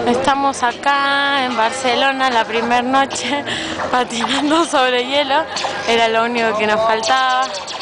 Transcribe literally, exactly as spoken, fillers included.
Estamos acá en Barcelona la primera noche patinando sobre hielo, era lo único que nos faltaba.